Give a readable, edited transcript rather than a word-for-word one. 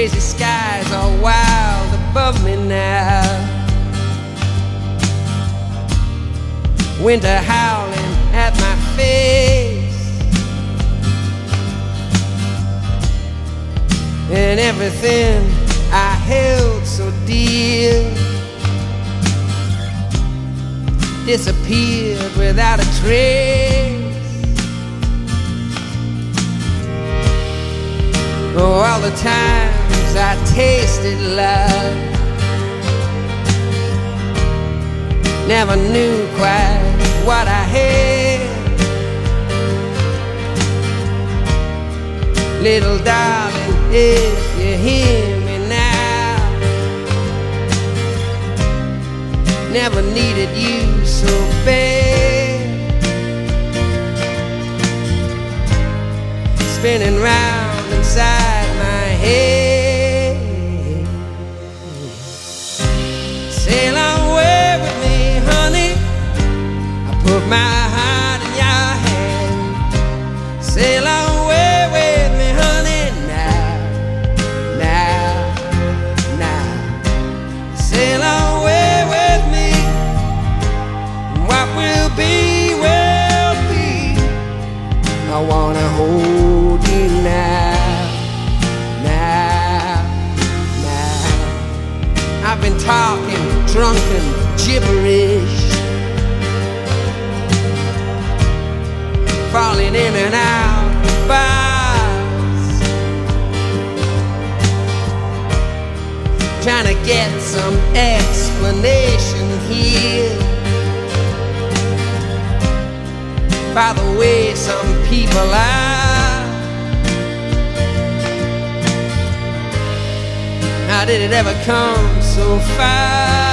crazy skies are wild above me now. Winter howling at my face, and everything I held so dear disappeared without a trace. Oh, all the times I tasted love, never knew quite what I had. Little darling, if you hear me now, never needed you so bad. Spinning round inside my head, sail away with me, honey. I put my heart in your hand. Sail away with me, honey, now, now, now. Sail away with me, what will be, will be. I wanna hold you now, now, now. I've been talking drunken gibberish, falling in and out of bars, trying to get some explanation here by the way some people are. How did it ever come so far?